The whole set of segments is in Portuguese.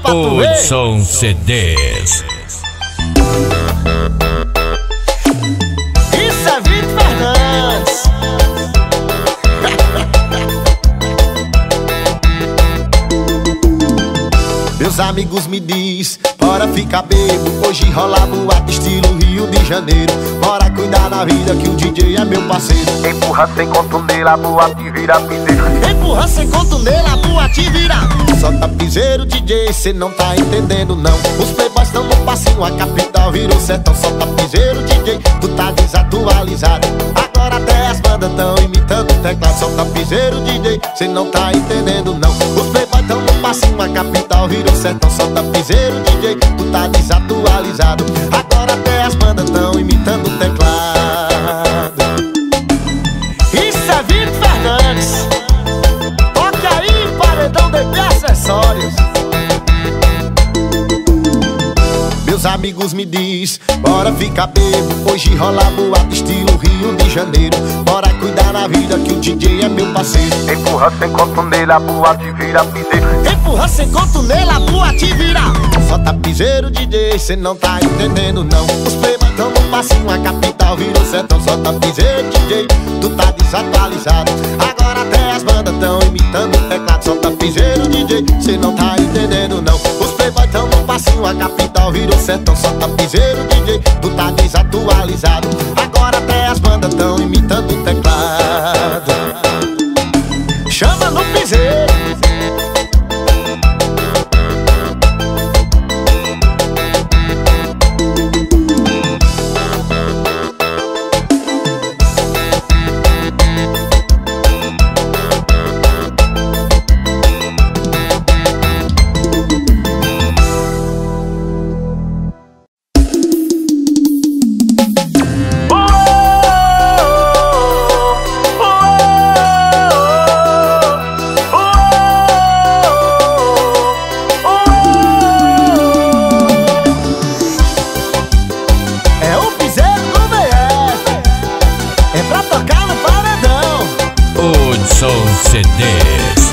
pra tu ver. Hudson CDs. Isso é Vitor Fernandes. Meus amigos me diz, bora ficar bebo. Hoje rola boate estilo Rio de Janeiro. Bora cuidar da vida que o DJ é meu parceiro. Empurra sem contundeira, a boate vira piseiro. Empurra sem contundeira, a boate vira. Solta piseiro, DJ, cê não tá entendendo não. Os playboys tão no passinho, a capital virou sertão. Solta piseiro, DJ, tu tá desatualizado. Agora até as bandas tão imitando o teclado. Solta piseiro, DJ, cê não tá entendendo não. Os playboys tão no passinho, a capital virou sertão. Solta piseiro, DJ, tu tá desatualizado. Agora até as bandas tão imitando o teclado. Isso é Vitor Fernandes. Toque aí, paredão de acessórios. Meus amigos me diz, bora ficar bebo. Hoje rola boate estilo Rio de Janeiro. Bora cuidar da vida que o DJ é meu parceiro. Empurra sem contundeira, a boate vira piseiro. Empurra sem contundeira, a boate vira. Solta piseiro, DJ, cê não tá entendendo não. Os playboys tão no passinho, a capital virou sertão. Solta piseiro, DJ, tu tá desatualizado. Agora até as bandas tão imitando o teclado. Solta piseiro, DJ, cê não tá entendendo não. Os playboys tão no passinho, a capital virou sertão. Solta piseiro, DJ, tu tá desatualizado. Agora até as bandas tão imitando o teclado. Chama no piseiro. Hudson CDs.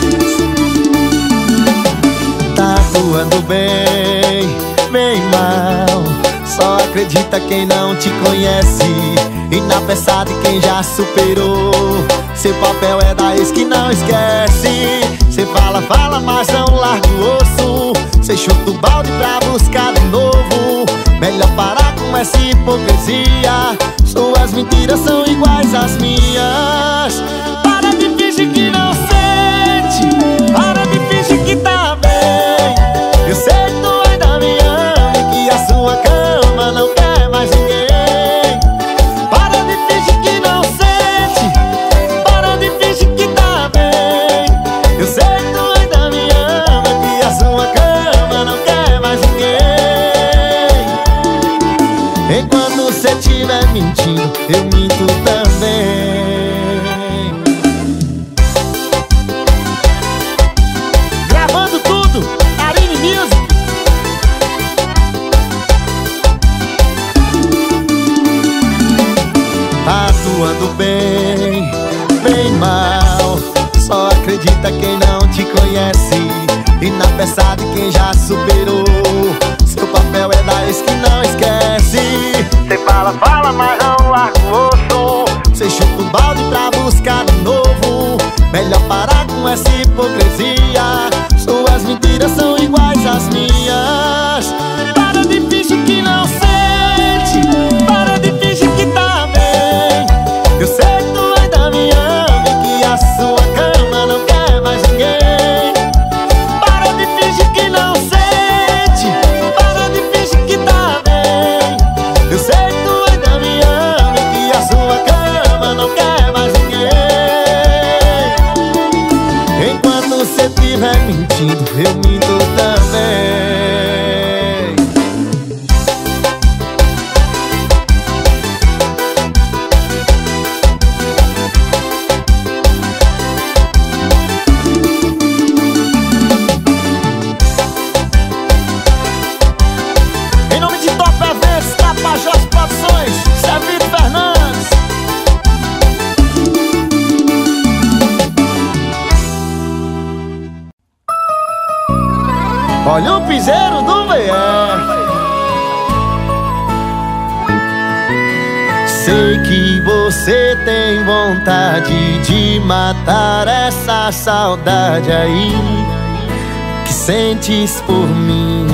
Tá atuando bem, bem mal. Só acredita quem não te conhece e na peça de quem já superou. Seu papel é da ex que não esquece. Cê fala, fala, mas não larga o osso. Cê chuta o balde pra buscar de novo. Melhor parar com essa hipocrisia. Suas mentiras são iguais às minhas. Para de fingir que não sente. Para de fingir que tá bem. Eu sei que tu ainda me ama e que a sua cama não quer mais ninguém. Para de fingir que não sente. Para de fingir que tá bem. Eu sei que tu ainda me ama e que a sua cama não quer mais ninguém. Enquanto cê estiver mentindo, eu minto também. Gravando tudo, Arine Music. Tá atuando bem, bem mal. Só acredita quem não te conhece e na peça de quem já superou. Seu papel é da ex que não esquece. Cê fala, fala, mas não larga o osso. Cê chuta o balde pra buscar de novo. Melhor parar com essa hipocrisia. Suas mentiras são iguais às minhas. Para de fingir que não sente. Para de fingir que tá bem. Eu sei que tu ainda me ama e que a sua cama não quer mais ninguém. Para de fingir que não sente. Para de fingir que tá bem. Eu sei que tu ainda me ama e que a sua cama não quer mais ninguém. Enquanto cê estiver mentindo, eu minto também. Em nome de Top Eventos, Tapajós Produções, Zé Vitor Fernandes. Olha o piseiro do VF. Sei que você tem vontade de matar essa saudade aí que sentes por mim.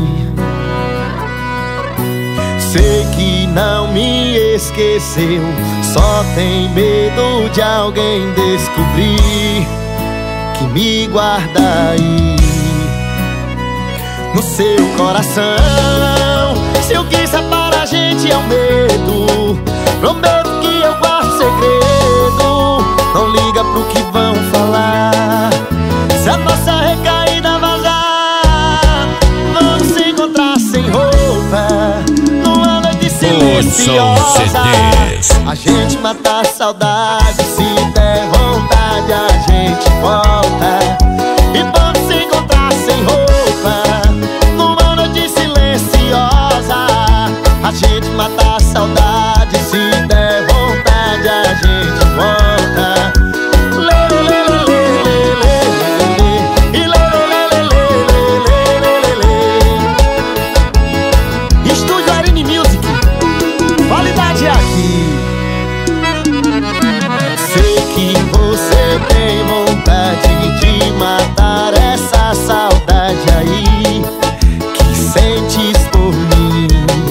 Sei que não me esqueceu, só tem medo de alguém descobrir que me guarda aí no seu coração. Se eu quis separar a gente é um medo. Prometo que eu guardo segredo. Não liga pro que vão falar. Se a nossa recaída vazar, vamos se encontrar sem roupa numa noite silenciosa. A gente mata a saudade. Se der vontade a gente volta e vamos se encontrar sem roupa numa noite silenciosa. A gente mata a saudade. Se der vontade a gente volta. Estúdio Arine Music, qualidade aqui. Sei que você tem vontade de matar essa saudade aí que sentes por mim.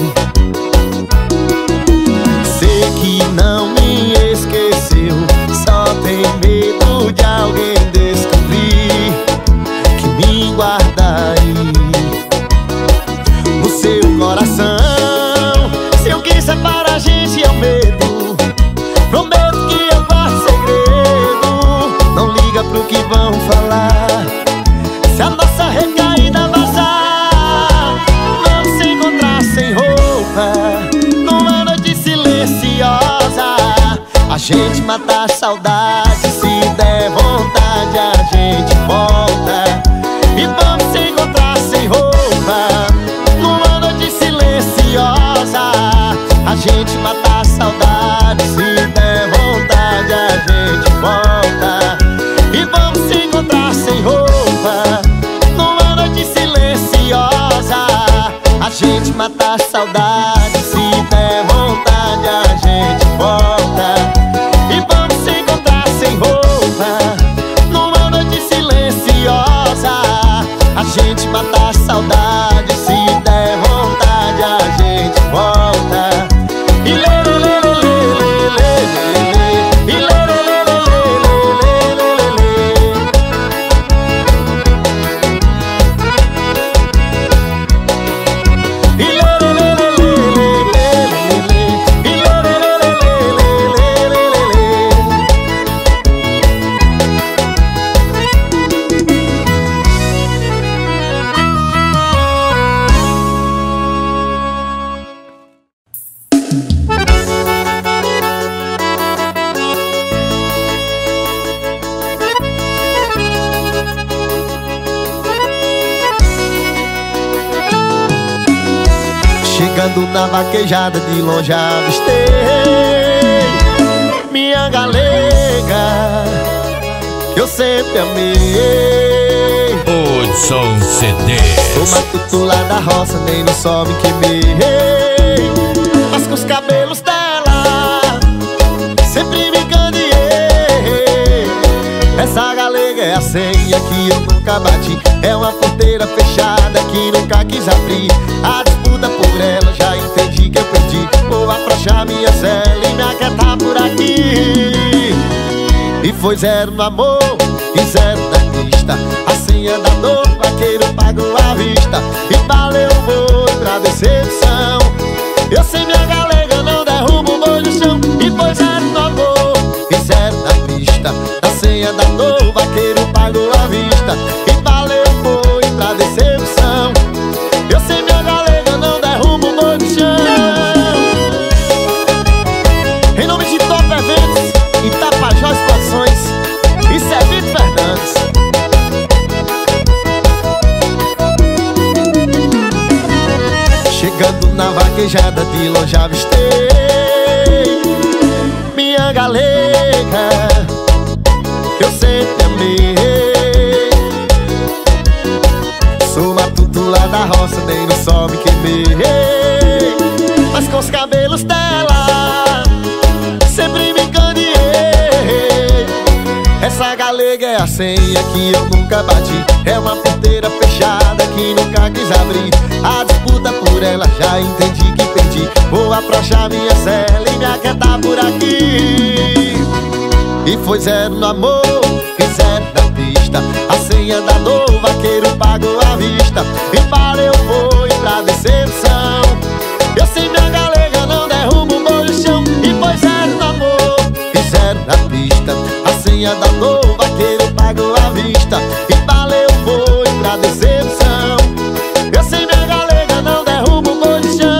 Sei que não me esqueceu, só tem medo de alguém descobrir que me guarda aí no seu coração. Se eu quis separar a gente é um medo. Prometo que eu guardo segredo. Não liga pro que vão falar. Se a nossa recaída vazar, vamos se encontrar sem roupa numa noite silenciosa. A gente mata a saudade. Se der vontade a gente volta e vamos se encontrar sem roupa numa noite silenciosa. A gente mata a saudade. Se der vontade a gente volta e vamos se encontrar sem roupa numa noite silenciosa. A gente mata a saudade. Se der vontade a gente volta e vamos se encontrar sem roupa numa noite silenciosa. A gente mata a saudade. Se der vontade a gente volta. E lê, lê, lê, lê, lê, lê, lê, lê, e lê, lê, lê, lê, lê, lê, lê, lê. E lê, lê, lê, lê, lê, lê, lê, lê, e lê, lê, lê, lê, lê, lê, lê, lê, lê. Chegando na vaquejada de longe avistei minha galega, que eu sempre amei. Hudson Sou CDs. matuto lá da roça, nem no sol me queimei. Mas com os cabelos dela sempre me candeei. Essa galega é a senha que eu nunca bati. É uma porteira fechada que nunca quis abrir. A disputa por ela já entendi que eu perdi. Vou afrouxar minha cela e me aquietar por aqui. E foi zero no amor e zero na pista. A senha da dor, vaqueiro pagou à vista. E valeu o boi pra decepção. Eu sei minha galega, não derrubo o boi no chão. E foi zero no amor e zero na pista. A senha da dor, vaqueiro pagou à vista. E valeu o boi pra decepção. Eu sei minha galega, não derrubo o boi no chão. Em nome de Top Eventos e Tapajós Produções, isso é Vitor Fernandes. Chegando na vaquejada de longe avistei minha galega, que eu sempre amei. Sou matuto lá da roça nem no sol me queimei. Mas com os cabelos dela sempre me encandeei. Essa galega é a senha que eu nunca bati. É uma porteira fechada que nunca quis abrir. A disputa por ela já entendi que perdi. Vou afrouxar minha cela e me aquietar por aqui. E foi zero no amor e zero na pista. A senha da dor, o vaqueiro pagou à vista. E valeu foi pra decepção. Eu sem minha galega não derrubo o boi no chão. E foi zero no amor e zero na pista. A senha da dor, o vaqueiro pagou à vista. E valeu foi pra decepção. Eu sem minha galega não derrubo o boi no chão.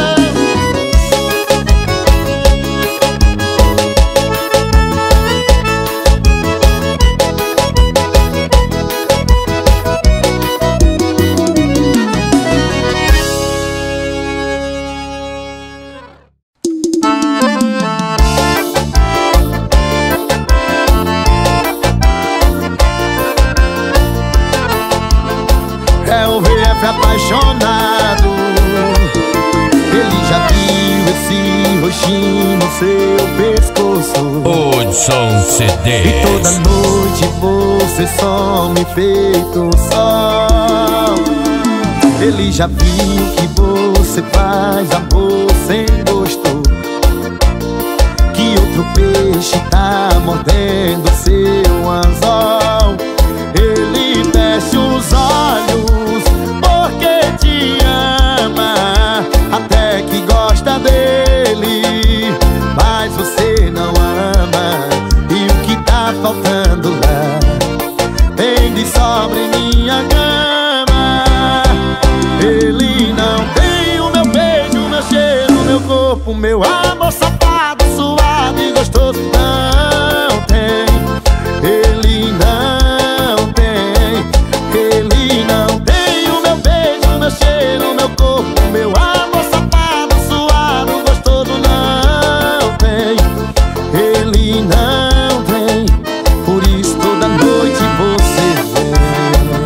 É o VF apaixonado. Ele já viu esse roxinho no seu pescoço. Hudson CDs. E toda noite você some feito sol. Ele já viu que você faz amor sem gosto. Que outro peixe tá mordendo seu anzol. Ele fecha os olhos porque te ama, até que gosta dele, mas você não ama. E o que tá faltando lá tem de sobra em minha cama. Ele não tem o meu beijo, meu cheiro, meu corpo, meu amor safado, suado e gostoso. Não tem. Ele não tem. Ele não tem o meu beijo, meu cheiro, meu corpo, meu amor safado, suado, gostoso. Não tem. Ele não tem. Por isso toda noite você vem.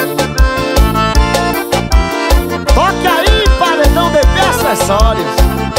Toca aí, paredão de acessórios.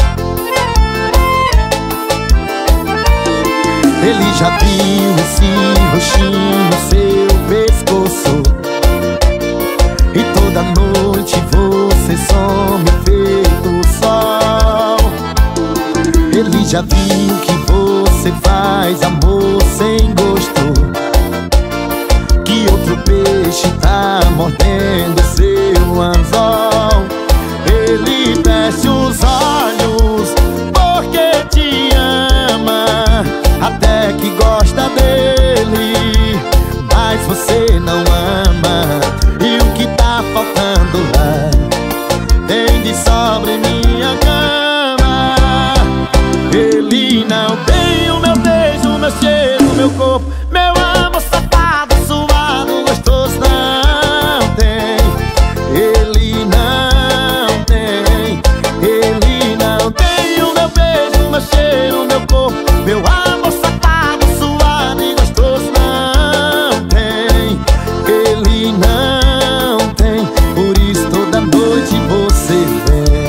Ele já viu esse roxinho no seu pescoço. E toda noite você some feito sol. Ele já viu que você faz amor sem gosto. Que outro peixe tá mordendo seu anzol. Ele fecha os olhos porque te ama, até que gosta dele, mas você não ama. E o que tá faltando lá tem de sobra em minha cama. Ele não tem o meu beijo, meu cheiro, meu corpo, meu amor safado, suado, gostoso. Não tem. Ele não tem. Ele não tem o meu beijo, meu cheiro, meu corpo, meu amor safado, suado e gostoso. Não tem. Ele não tem. Por isso toda noite você vem.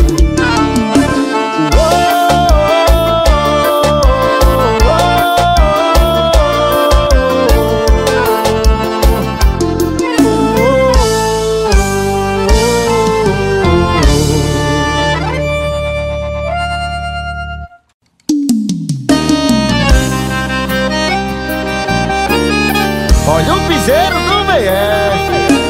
Olha o piseiro do VF.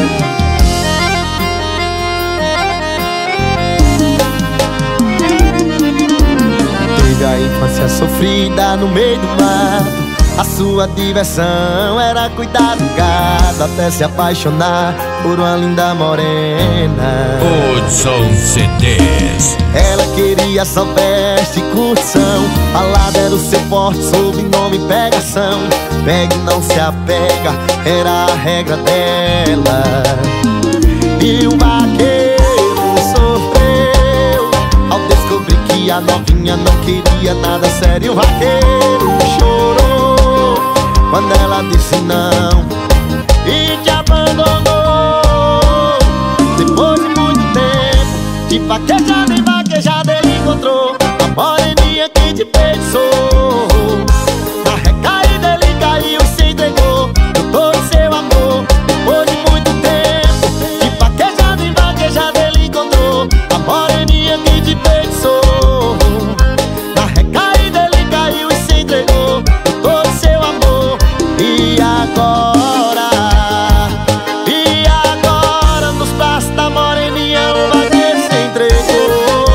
Teve a infância sofrida no meio do mato. A sua diversão era cuidar do gado, até se apaixonar por uma linda morena. Hudson CDs. Ela queria só veste e curtição. Balada era o seu forte, sobrenome pegação. Pega e não se apega, era a regra dela. E o vaqueiro sofreu ao descobrir que a novinha não queria nada sério. O vaqueiro chorou quando ela disse não e te abandonou. De vaquejada ele encontrou a moreninha que te pensou. Na recaída ele caiu e se entregou com todo seu amor. Depois de muito tempo, de vaquejada ele encontrou a moreninha que te pensou. Na recaída ele caiu e se entregou com todo seu amor. E agora nos braços da moreninha o vaqueiro se entregou.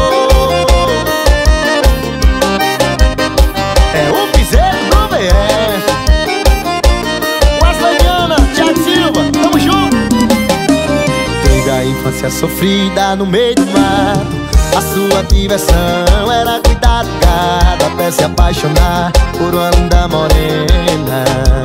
É o piseiro do BF. Wesley Viana, Thiago Silva, tamo junto. Teve a infância sofrida no meio do mato. A sua diversão era cuidar do gado, até se apaixonar por uma linda morena.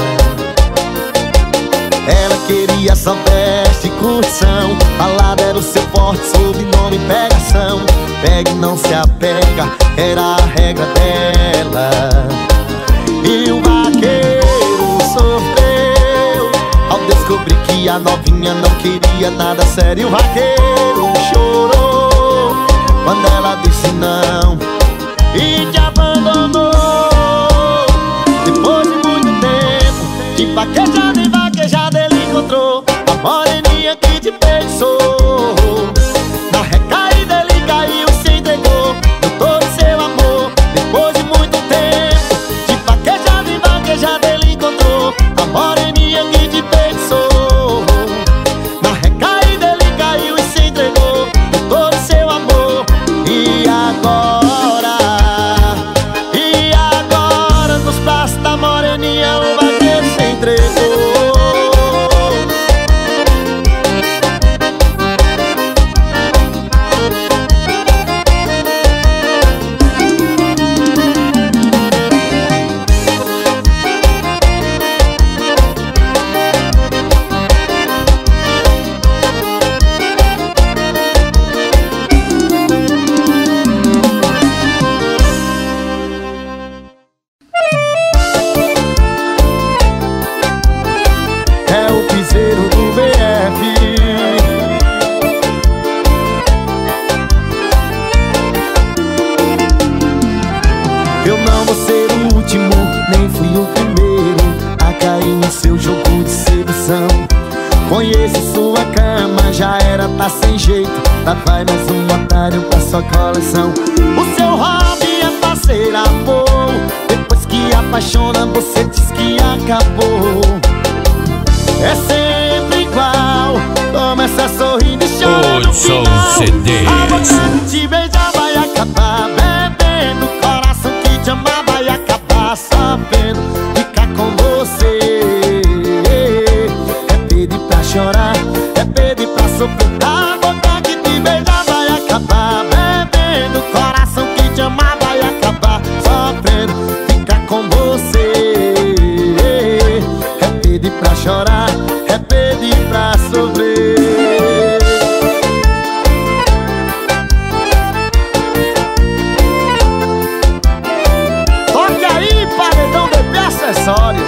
Ela queria só festa e curtição, balada era o seu forte, sobrenome pegação. Pega e não se apega, era a regra dela. E o vaqueiro sofreu ao descobrir que a novinha não queria nada sério. O vaqueiro chorou quando ela disse não e te abandonou. Depois de muito tempo, de vaquejada em vaquejada ele encontrou a moreninha que te pensou. Na recaída ele caiu e se entregou com todo seu amor. Depois de muito tempo, de vaquejada em vaquejada ele encontrou a moreninha que te pensou. Na recaída ele caiu e se entregou com todo seu amor. E agora nos braços da moreninha o vaqueiro se entregou. É o piseiro do BF. Eu não vou ser o último, nem fui o primeiro a cair no seu jogo de sedução. Conheço sua cama, já era, tá sem jeito. Lá vai mais um otário pra sua coleção. O seu hobby é fazer amor. Depois que apaixona, você diz que acabou. É sempre igual, começa sorrindo e chora no final. A vontade de te beijar vai acabar bebendo. O coração que te ama vai acabar sabendo ficar com você. É pedir pra chorar, é pedir pra sofrer. A vontade de te beijar vai acabar bebendo. O coração que te ama vai acabar sofrendo ficar com você. É pedir pra chorar, é pedir pra sofrer. Toque aí, paredão de acessórios.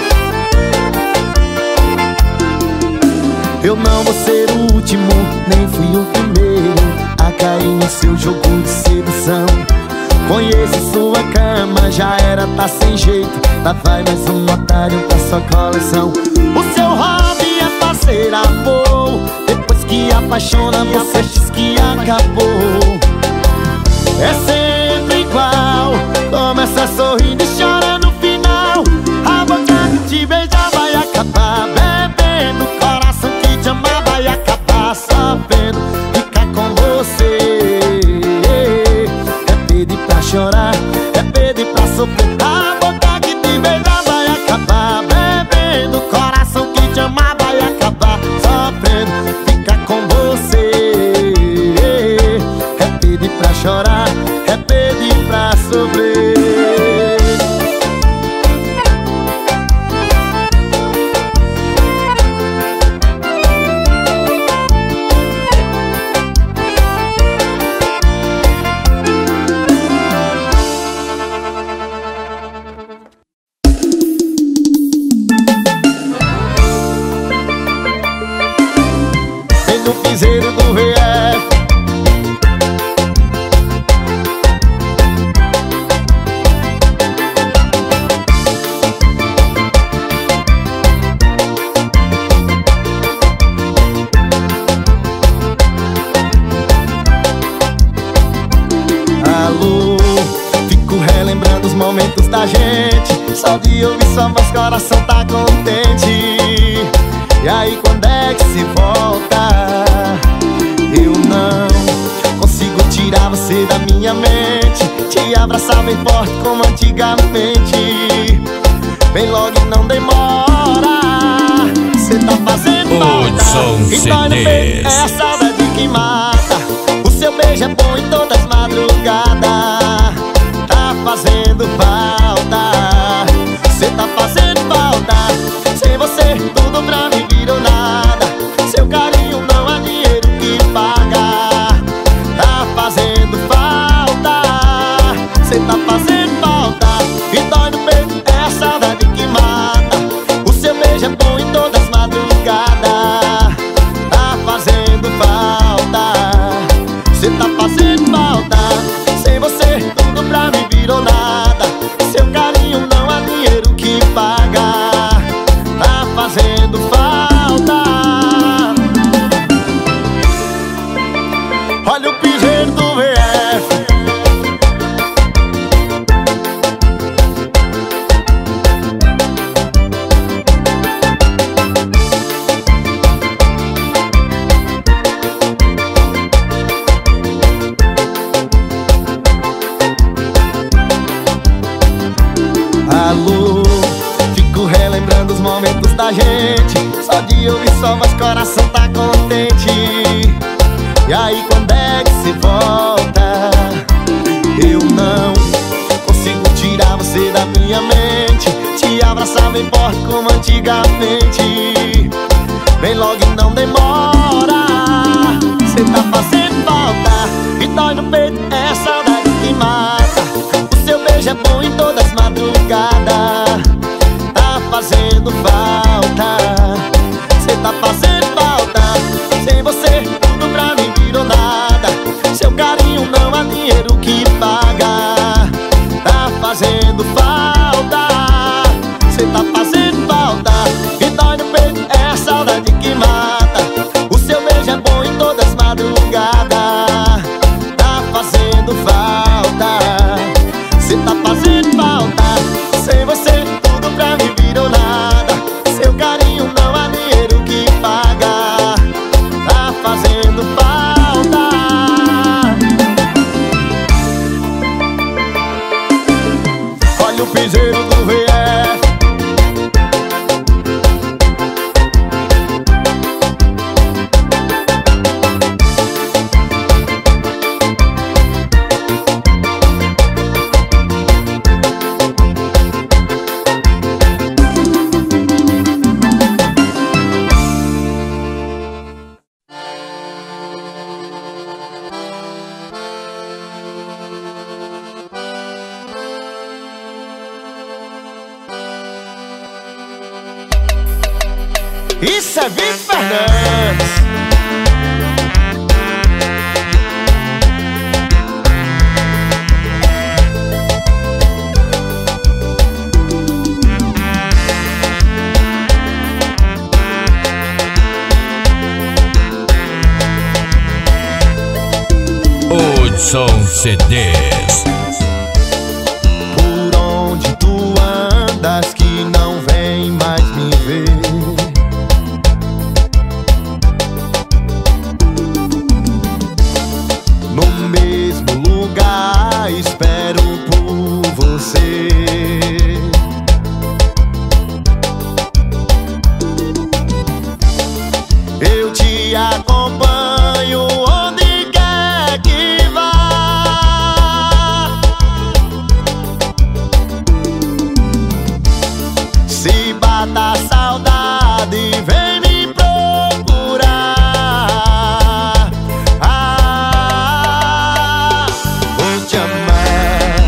Eu não vou ser o último, nem fui o primeiro a cair no seu jogo de sedução. Conheço sua cama, já era, tá sem jeito. Lá vai mais um otário pra sua coleção. O seu hobby é fazer amor. Depois que apaixona, você diz que acabou. É sempre igual, começa sorrindo e chora no final. A vontade de te beijar vai acabar bebendo. O coração que te ama vai acabar sabendo ficar com você. É pedir pra chorar, é pedir pra sofrer. A vontade de te beijar vai acabar bebendo. O coração que te ama vai acabar sofrendo ficar com você. É pedir pra chorar, é pedir pra sofrer. Vem no piseiro do VF. relembrando os momentos da gente. Só de ouvir sua voz, coração tá contente. E aí quando é que se volta? Eu não consigo tirar você da minha mente, te abraçar bem forte como antigamente. Vem logo e não demora, cê tá fazendo falta. E dói no peito, é a saudade que mata. O seu beijo é bom em todas as madrugadas. Tá fazendo falta, cê tá fazendo falta. Sem você tudo pra mim virou nada. Seu carinho não há dinheiro que paga. Tá fazendo falta, cê tá fazendo falta. E dói no peito, é a saudade que mata. O seu beijo é bom em todas as madrugadas. Tá fazendo falta, cê tá fazendo falta. Sem você tudo pra mim virou nada. Seu carinho não há dinheiro que paga. Tá fazendo falta. Olha o piseiro do VF. Alô, fico relembrando os momentos da gente. Só de ouvir sua voz, coração tá contente. E aí quando é que se volta? Eu não consigo tirar você da minha mente, te abraçar bem forte como antigamente. Vem logo e não demora, cê tá fazendo falta. E dói no peito, é a saudade que mata. O seu beijo é bom em todas as madrugadas. Tá fazendo falta, cê tá fazendo falta. Sem você tudo pra mim virou nada. Seu carinho não há dinheiro que paga. Tá fazendo falta, cê tá fazendo falta. E dói no peito, é a saudade que mata. O seu beijo é bom em todas as madrugadas. Tá fazendo falta, cê tá fazendo falta. Sem você tudo pra mim virou nada. Seu carinho não há dinheiro que paga. Tá fazendo falta. Olha o piseiro do VF. Isso é Vitor Fernandes. Hudson CDs. Por onde tu andas que não vem mais me ver? No mesmo lugar espero por você. Eu te acompanho onde quer que vá. Se bata a saudade, vem me procurar. Vou te amar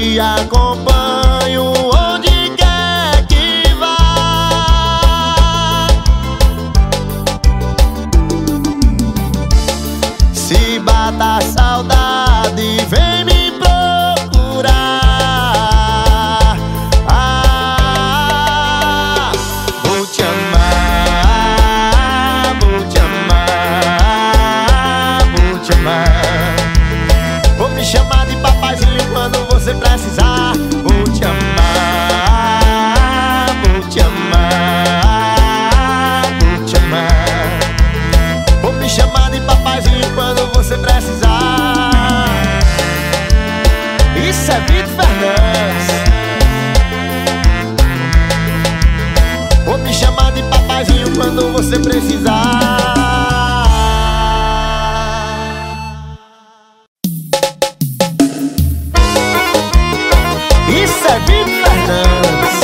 te acompanho onde quer que vá. Se bata a saudade, vem me procurar. Vou te amar, vou te amar, vou te amar. Vou me chamar de papaizinho quando você precisar. Vou te amar, vou te amar, vou te amar. Vou me chamar de papaizinho quando você precisar. Isso é Vitor Fernandes. Vou me chamar de papaizinho quando você precisar. Isso é Vitor Fernandes.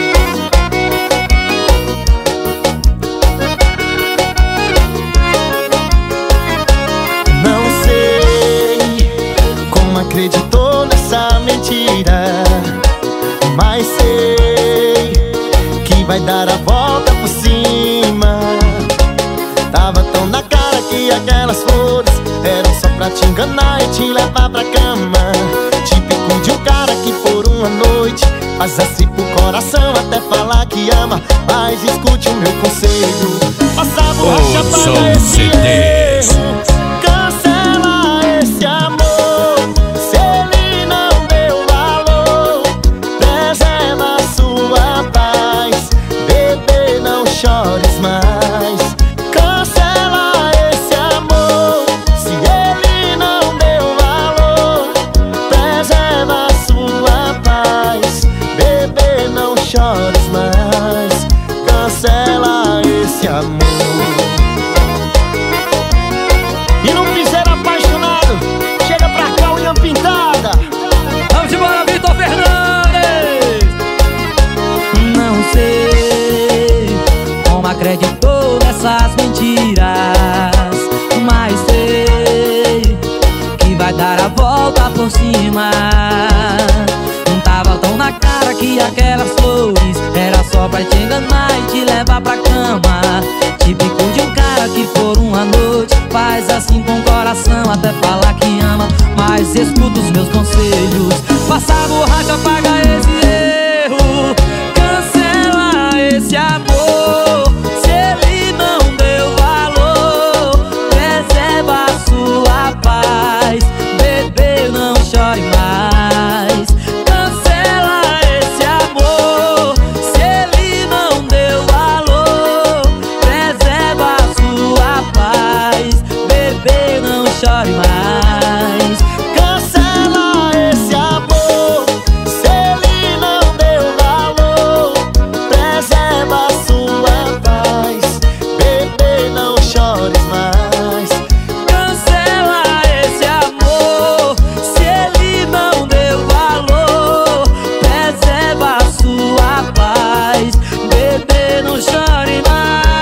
Não sei como acreditou nessa mentira, mas sei que vai dar a volta por cima. Tava tão na cara que aquelas flores eram só pra te enganar e te levar pra cama. Típico de um cara que por uma noite faz assim pro coração até falar que ama. Mas escute o meu conselho: passa a borracha, apaga esse erro, cancela esse amor. Se ele não deu valor, preserva a sua paz. Bebê, não chores mais. Cancela esse amor. Se ele não deu valor, preserva a sua paz. Bebê, não chores mais. Cancela esse amor. E num piseiro apaixonado, chega pra cá, unha pintada. Vamos embora, Vitor Fernandes. Não sei como acreditou nessas mentiras, mas sei que vai dar a volta por cima. Não tava tão na cara que aquelas flores era só pra te enganar e te levar pra cama. Típico de um cara que por uma noite faz assim com o coração até falar que ama. Mas escuta os meus conselhos: passa a borracha, apaga esse erro, cancela esse amor. Se ele não deu valor, preserva a sua paz. Bebê, não chore mais. Cancela esse amor. Se ele não deu valor, preserva a sua paz. Bebê, não chore mais. Cancela esse amor. Se ele não deu valor, preserva a sua paz. Bebê, não chores mais. Cancela esse amor. Se ele não deu valor, preserva a sua paz. Bebê, não chore mais.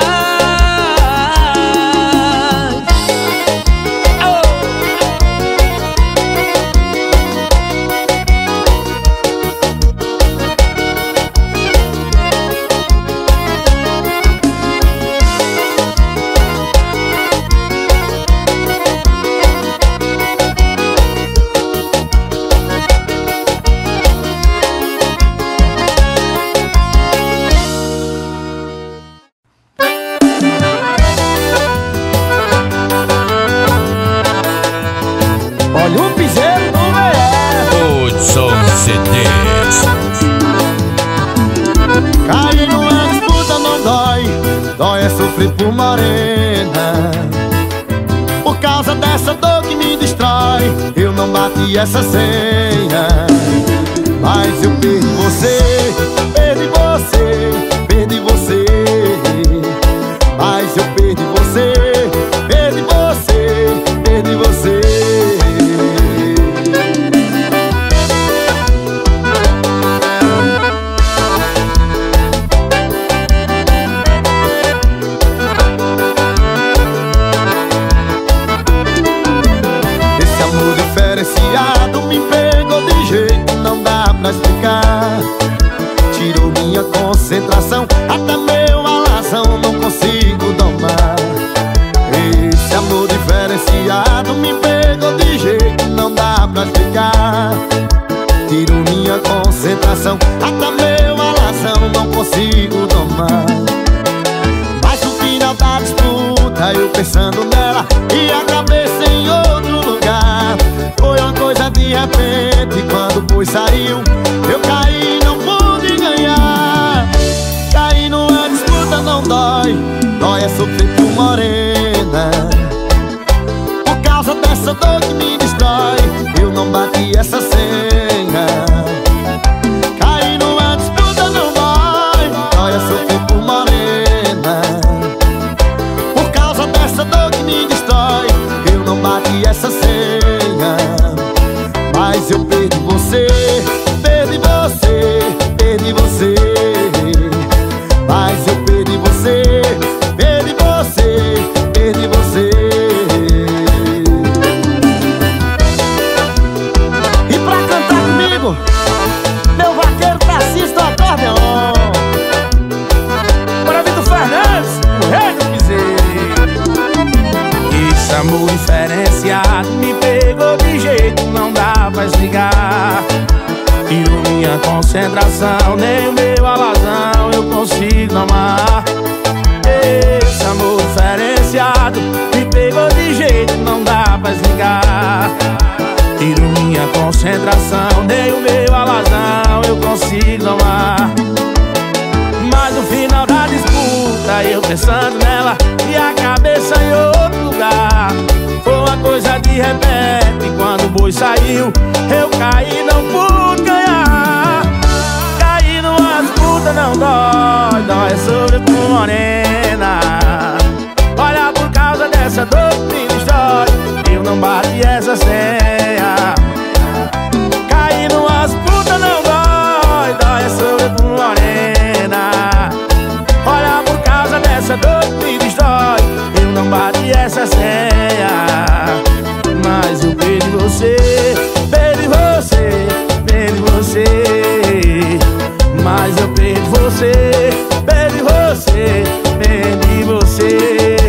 Olha o piseiro do BR. Hudson CDs. Cair numa disputa não dói, dói é sofrer por morena. Por causa dessa dor que me destrói, eu não bati essa senha. Mas eu perdi você, perdi você, perdi você. Mas eu perdi você, perdi você, perdi você. Esse amor diferenciado me pegou de jeito, não dá pra explicar. Tirou minha concentração, até meu alazão não consigo domar. Esse amor diferenciado me pegou de jeito, não dá pra explicar. Tirou minha concentração, até meu alazão não consigo domar. Mas no final da disputa, eu pensando nela e a cabeça em outro lugar. Foi uma coisa de repente, quando o boi saiu, eu caí e não pude ganhar. Cair numa disputa não dói, dói é sofrer por morena. Por causa dessa dor que me destrói, eu não bati essa senha. Cair numa disputa não dói, dói é sofrer por morena. Por causa dessa dor que me destrói, eu não bati essa senha. Mas eu perdi você, perdi você, perdi você. Mas eu perdi você, perdi você, perdi você. E pra cantar comigo, meu vaqueiro Tarcísio do acordeon. Bora, Vitor Fernandes, o rei do piseiro. Esse amor diferenciado me pegou de jeito, não dá pra explicar. Tirou minha concentração, nem o meu alazão eu consigo amar. Esse amor diferenciado me pegou de jeito, não dá pra explicar. Tirou minha concentração, nem o meu alazão eu consigo amar. Mas no final da disputa, eu pensando nela e a cabeça em outro lugar. Foi uma coisa de repente, quando o boi saiu, eu caí e não pude ganhar. Cair numa disputa não dói, dói é sobre por morena. Olha, por causa dessa dor que me destrói, eu não bati essa senha. Cair numa disputa não dói, dói é sobre por morena. Olha, por causa dessa dor que me destrói, eu não bati essa senha. Mas eu perdi você, perdi você, perdi você. Mas eu perdi você, perdi você, perdi você.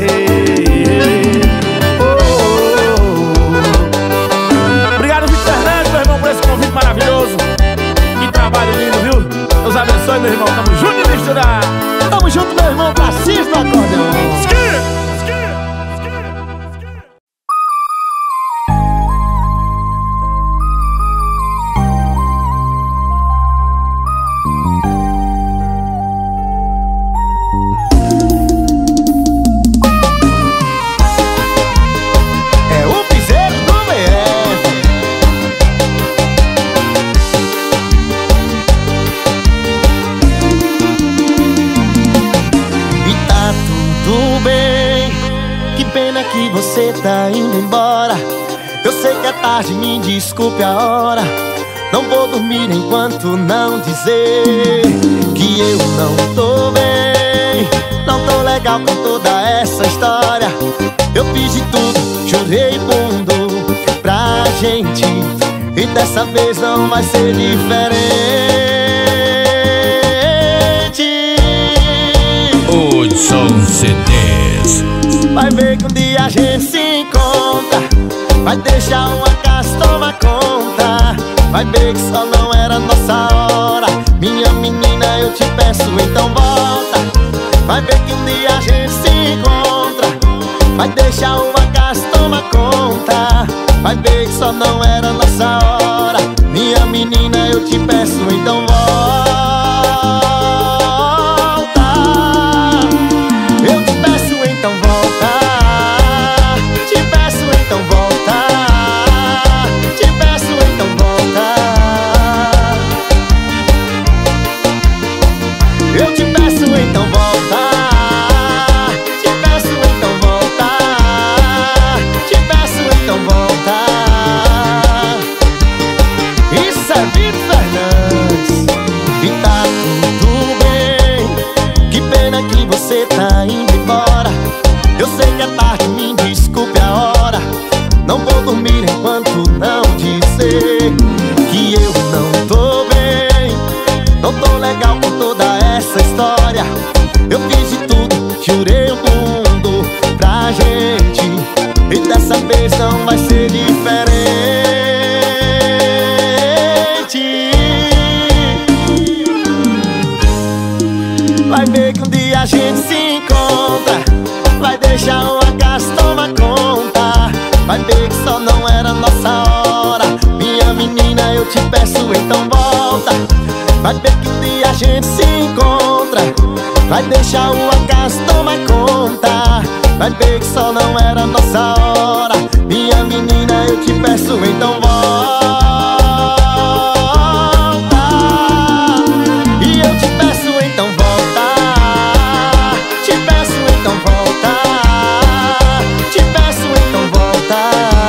Obrigado, Vitor Fernandes, meu irmão, por esse convite maravilhoso. Que trabalho lindo, viu? Deus abençoe, meu irmão. Tamo junto e misturar. Tamo junto, meu irmão Tarcísio do acordeon. Você tá indo embora, eu sei que é tarde, me desculpe a hora. Não vou dormir enquanto não dizer que eu não tô bem. Não tô legal com toda essa história. Eu fiz de tudo, jurei mundo pra gente, e dessa vez não vai ser diferente. Hudson CDs. Vai ver que um dia a gente se encontra, vai deixar uma casa tomar conta. Vai ver que só não era nossa hora. Minha menina, eu te peço, então volta. Vai ver que um dia a gente se encontra, vai deixar uma casa tomar conta. Vai ver que só não era nossa hora. Minha menina, eu te peço, então volta. Eu te peço, então volta. Te peço, então volta. Te peço, então volta. Eu te peço, então volta. Te peço, então volta. Te peço, então volta. Isso é Vitor Fernandes. E tá tudo vai ver que um dia a gente se encontra. Vai deixar o acaso tomar conta. Vai ver que só não era nossa hora. Minha menina, eu te peço, então volta. E eu te peço, então volta. Te peço, então volta. Te peço, então volta.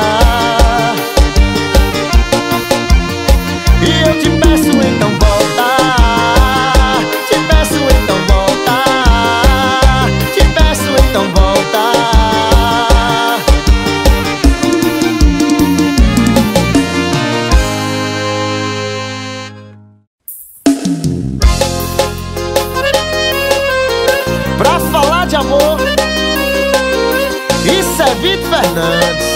E eu te peço, então volta. Te peço, então volta. Te peço, então volta. Pra falar de amor, isso é Vitor Fernandes.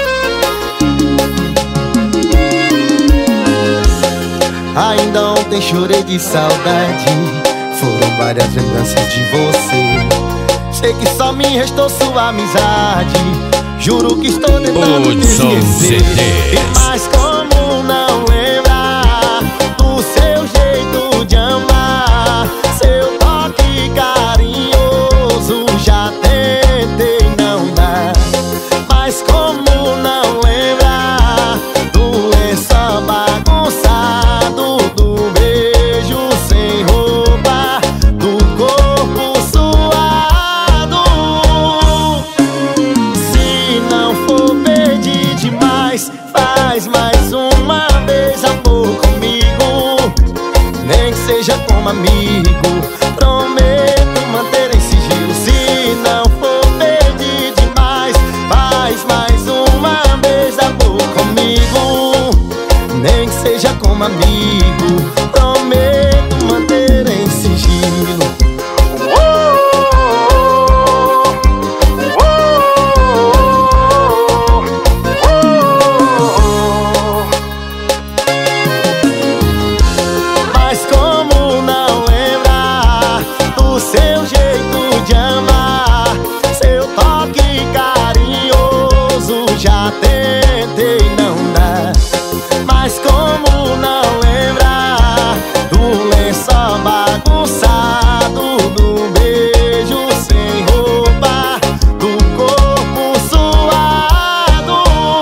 Ainda ontem chorei de saudade. Foram várias lembranças de você. Sei que só me restou sua amizade. Juro que estou tentando te esquecer. Mas como não lembrar do seu jeito de amar, seu toque carinhoso, já tentei, não dá. Mas como não lembrar do lençol bagunçado, do beijo sem roupa, do corpo suado. Se não for pedir demais, faz mais uma vez amor comigo. Nem que seja como amigo, prometo manter em sigilo. Se não for pedir demais, faz mais uma vez amor comigo. Nem que seja como amigo, prometo manter em sigilo. Mas como não lembrar do seu jeito de amar, seu toque carinhoso, já tentei, não dá. Mas como não lembrar do lençol bagunçado, do beijo sem roupa, do corpo suado.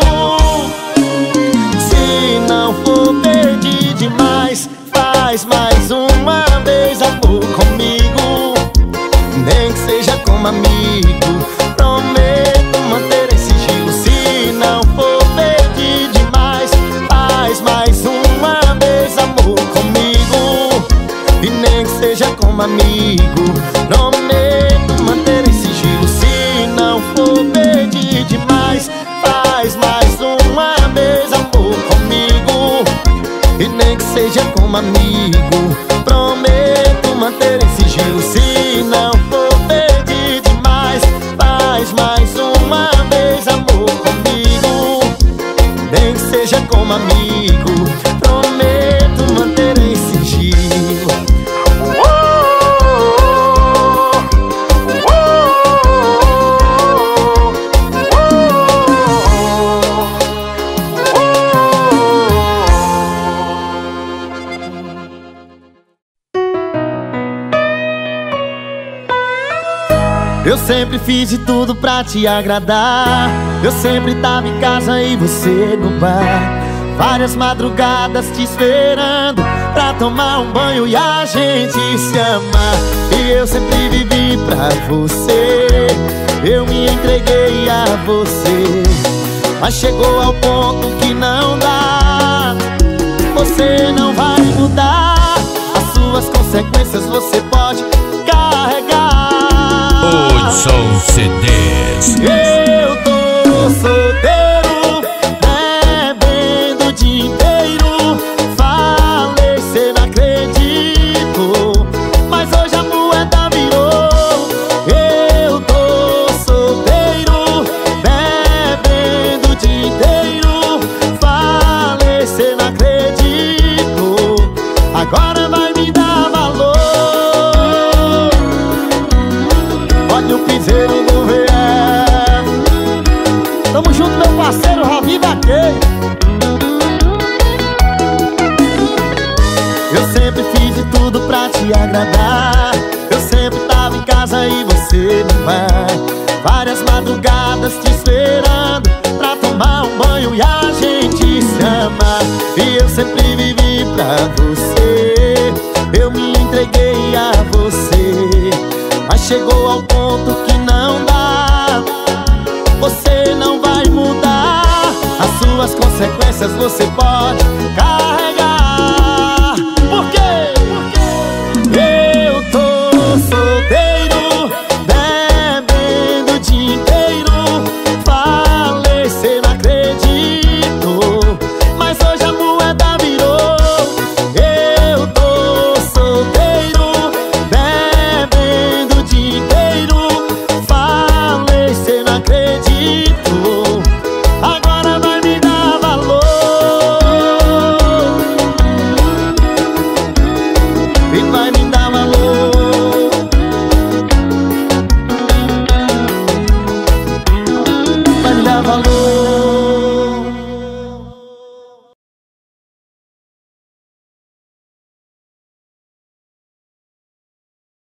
Se não for pedir demais, faz mais uma vez amor comigo. Nem que seja como amigo, prometo manter em sigilo. Se não for pedir demais, faz mais uma vez amor comigo. E nem que seja como amigo, prometo manter em sigilo. Se não for pedir demais, faz mais uma vez amor comigo. E nem que seja como amigo, prometo manter em sigilo. Se não for pedir demais, faz mais uma vez amor comigo. Nem que seja como amigo, prometo manter em sigilo. Eu sempre fiz de tudo pra te agradar. Eu sempre tava em casa e você no bar. Várias madrugadas te esperando pra tomar um banho e a gente se amar. E eu sempre vivi pra você, eu me entreguei a você. Mas chegou ao ponto que não dá. Você não vai mudar. As suas consequências você pode carregar. Hudson CDs. Eu tô solteiro, bebendo o dia inteiro. Falei, cê não acreditou, mas hoje a moeda virou. Eu tô solteiro, bebendo o dia inteiro. Falei, cê não acreditou, agora vai me dar valor. Olha o piseiro do VF. Tamo junto, meu parceiro Ravi Vaqueiro. lhe agradar. Eu sempre tava em casa e você não vai. Várias madrugadas te esperando pra tomar um banho e a gente se amar. E eu sempre vivi pra você, eu me entreguei a você. Mas chegou ao ponto que não dá, você não vai mudar. As suas consequências você pode